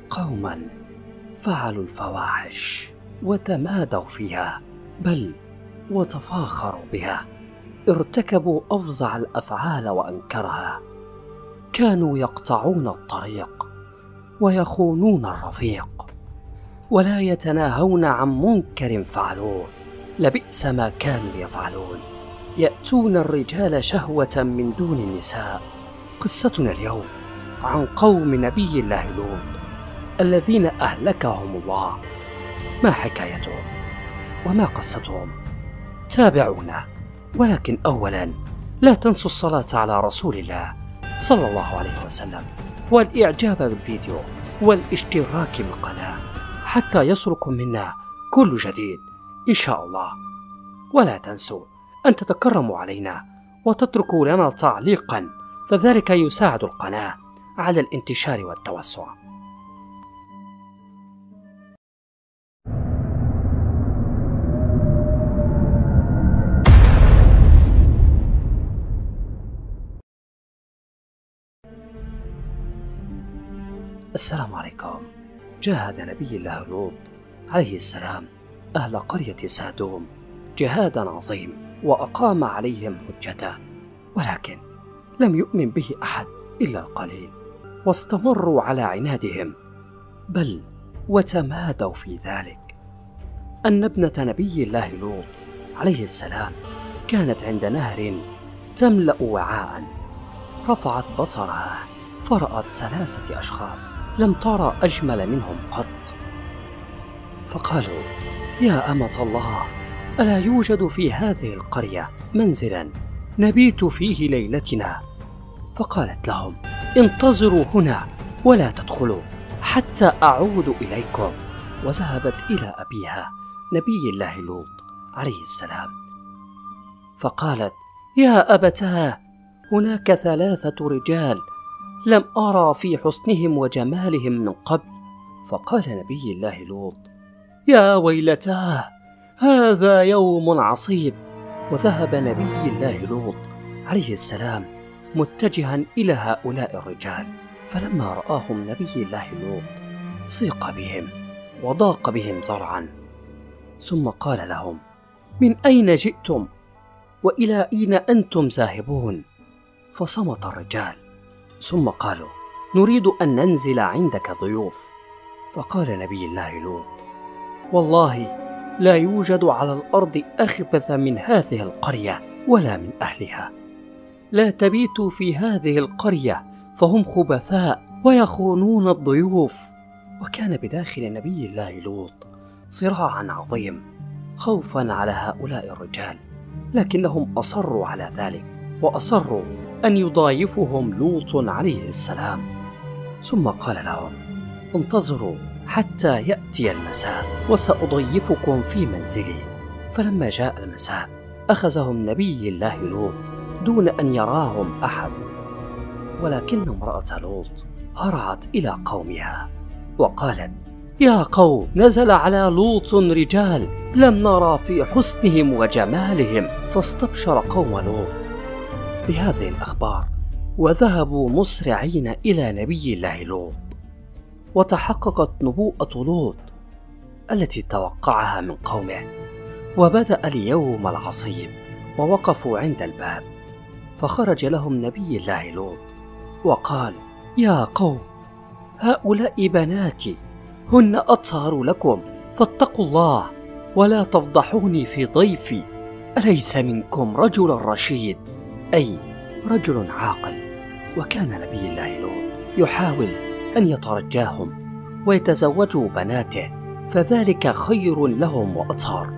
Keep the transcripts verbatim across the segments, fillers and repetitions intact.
قوما فعلوا الفواحش وتمادوا فيها، بل وتفاخروا بها، ارتكبوا أفظع الأفعال وأنكرها، كانوا يقطعون الطريق ويخونون الرفيق، ولا يتناهون عن منكر فعلوه، لبئس ما كانوا يفعلون، يأتون الرجال شهوة من دون النساء. قصتنا اليوم عن قوم نبي الله لوط الذين أهلكهم الله. ما حكايتهم وما قصتهم؟ تابعونا، ولكن أولا لا تنسوا الصلاة على رسول الله صلى الله عليه وسلم، والإعجاب بالفيديو والاشتراك بالقناة حتى يصلكم منا كل جديد إن شاء الله. ولا تنسوا أن تتكرموا علينا وتتركوا لنا تعليقا، فذلك يساعد القناة على الانتشار والتوسع. السلام عليكم. جاهد نبي الله لوط عليه السلام أهل قرية سادوم جهادا عظيم، وأقام عليهم حجته، ولكن لم يؤمن به أحد إلا القليل، واستمروا على عنادهم، بل وتمادوا في ذلك. أن ابنة نبي الله لوط عليه السلام كانت عند نهر تملأ وعاء، رفعت بصرها فرأت ثلاثة أشخاص لم ترى أجمل منهم قط، فقالوا: يا أمة الله، ألا يوجد في هذه القرية منزلا نبيت فيه ليلتنا؟ فقالت لهم: انتظروا هنا ولا تدخلوا حتى أعود إليكم. وذهبت إلى أبيها نبي الله لوط عليه السلام، فقالت: يا أبتاه، هناك ثلاثة رجال لم أرى في حسنهم وجمالهم من قبل. فقال نبي الله لوط: يا ويلتاه، هذا يوم عصيب. وذهب نبي الله لوط عليه السلام متجها إلى هؤلاء الرجال، فلما رآهم نبي الله لوط سيق بهم وضاق بهم ذرعا، ثم قال لهم: من أين جئتم وإلى أين أنتم ذاهبون؟ فصمت الرجال، ثم قالوا: نريد أن ننزل عندك ضيوف. فقال نبي الله لوط: والله لا يوجد على الأرض أخبث من هذه القرية ولا من أهلها، لا تبيتوا في هذه القرية فهم خبثاء ويخونون الضيوف. وكان بداخل نبي الله لوط صراعا عظيم خوفا على هؤلاء الرجال، لكنهم أصروا على ذلك، وأصروا أن يضايفهم لوط عليه السلام. ثم قال لهم: انتظروا حتى يأتي المساء وسأضيفكم في منزلي. فلما جاء المساء أخذهم نبي الله لوط دون أن يراهم أحد، ولكن امرأة لوط هرعت إلى قومها وقالت: يا قوم، نزل على لوط رجال لم نرى في حسنهم وجمالهم. فاستبشر قوم لوط بهذه الأخبار، وذهبوا مسرعين إلى نبي الله لوط، وتحققت نبوءة لوط التي توقعها من قومه، وبدأ اليوم العصيب، ووقفوا عند الباب، فخرج لهم نبي الله لوط وقال: يا قوم، هؤلاء بناتي، هن أطهر لكم، فاتقوا الله ولا تفضحوني في ضيفي. أليس منكم رجل رشيد، أي رجل عاقل؟ وكان نبي الله لوط يحاول أن يترجاهم ويتزوجوا بناته، فذلك خير لهم وأطهر،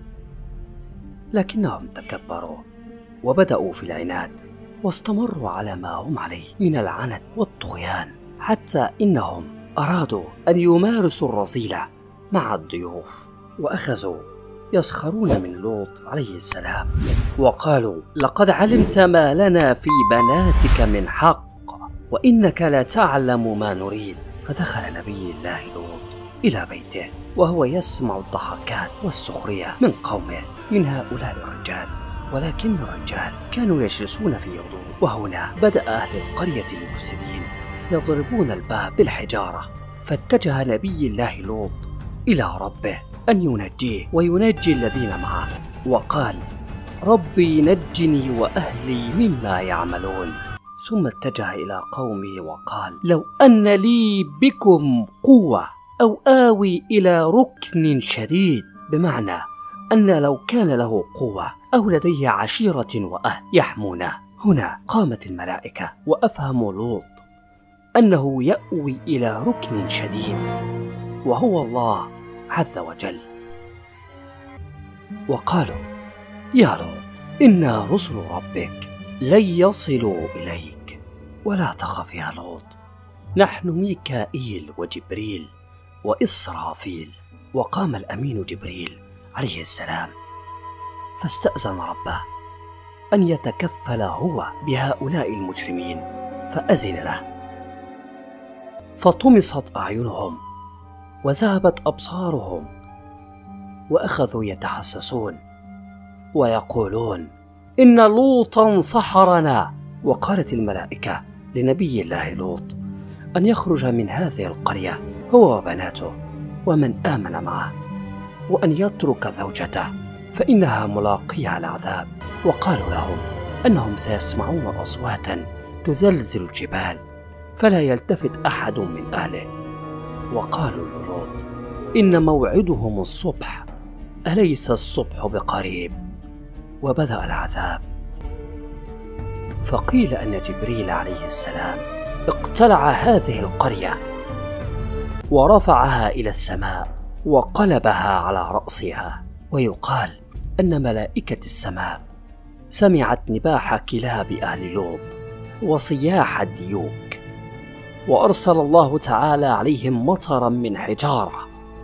لكنهم تكبروا وبدأوا في العناد، واستمروا على ما هم عليه من العنت والطغيان، حتى إنهم أرادوا أن يمارسوا الرذيلة مع الضيوف، وأخذوا يسخرون من لوط عليه السلام، وقالوا: لقد علمت ما لنا في بناتك من حق، وإنك لا تعلم ما نريد. فدخل نبي الله لوط إلى بيته وهو يسمع الضحكات والسخرية من قومه من هؤلاء الرجال، ولكن الرجال كانوا يجلسون في هدوء. وهنا بدأ أهل القرية المفسدين يضربون الباب بالحجارة، فاتجه نبي الله لوط إلى ربه أن ينجيه وينجي الذين معه، وقال: ربي نجني وأهلي مما يعملون. ثم اتجه إلى قومه وقال: لو أن لي بكم قوة أو آوي إلى ركن شديد، بمعنى أن لو كان له قوة أو لديه عشيرة وأهل يحمونه. هنا قامت الملائكة وأفهموا لوط أنه يأوي إلى ركن شديد وهو الله عز وجل، وقالوا: يا لوط إنا رسل ربك لن يصلوا إليك ولا تخف يا لوط، نحن ميكائيل وجبريل وإسرافيل. وقام الأمين جبريل عليه السلام فاستأذن ربه أن يتكفل هو بهؤلاء المجرمين، فأذن له، فطمست أعينهم وذهبت أبصارهم وأخذوا يتحسسون ويقولون: إن لوطا سحرنا. وقالت الملائكة لنبي الله لوط أن يخرج من هذه القرية هو وبناته ومن آمن معه، وأن يترك زوجته فإنها ملاقية العذاب. وقالوا لهم أنهم سيسمعون أصواتا تزلزل الجبال فلا يلتفت أحد من أهله. وقالوا للوط: إن موعدهم الصبح، أليس الصبح بقريب؟ وبدأ العذاب. فقيل أن جبريل عليه السلام اقتلع هذه القرية ورفعها إلى السماء وقلبها على رأسها. ويقال أن ملائكة السماء سمعت نباح كلاب أهل لوط وصياح الديوك، وأرسل الله تعالى عليهم مطرا من حجارة.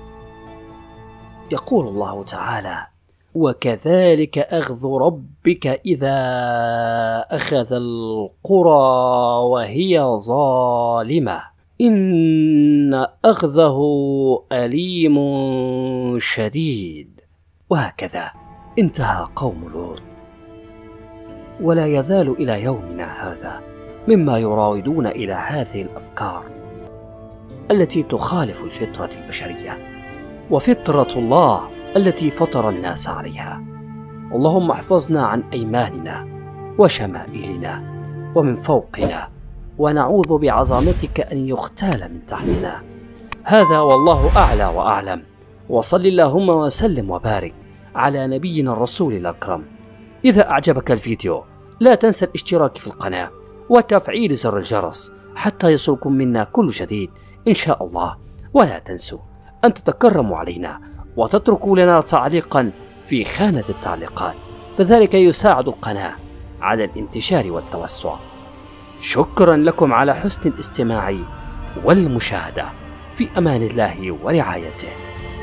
يقول الله تعالى: وكذلك أخذ ربك إذا أخذ القرى وهي ظالمة إن أخذه أليم شديد. وهكذا انتهى قوم لوط، ولا يزال إلى يومنا هذا مما يراودون إلى هذه الأفكار التي تخالف الفطرة البشرية وفطرة الله التي فطر الناس عليها. اللهم احفظنا عن أيماننا وشمائلنا ومن فوقنا، ونعوذ بعظمتك أن يختال من تحتنا. هذا والله أعلى وأعلم، وصل اللهم وسلم وبارك على نبينا الرسول الأكرم. إذا أعجبك الفيديو لا تنسى الاشتراك في القناة وتفعيل زر الجرس حتى يصلكم منا كل جديد إن شاء الله. ولا تنسوا أن تتكرموا علينا وتتركوا لنا تعليقا في خانة التعليقات، فذلك يساعد القناة على الانتشار والتوسع. شكرا لكم على حسن الاستماع والمشاهدة، في أمان الله ورعايته.